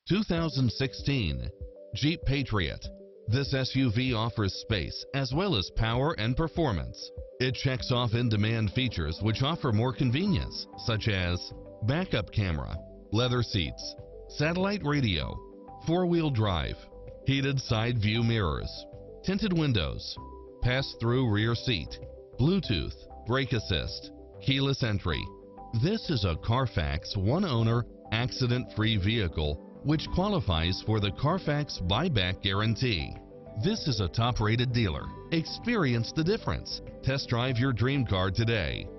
2016 Jeep Patriot. This SUV offers space as well as power and performance. It checks off in-demand features which offer more convenience, such as backup camera, leather seats, satellite radio, four-wheel drive, heated side view mirrors, tinted windows, pass-through rear seat, Bluetooth, brake assist, keyless entry. This is a Carfax one-owner, accident-free vehicle which qualifies for the Carfax buyback guarantee. This is a top-rated dealer. Experience the difference. Test drive your dream car today.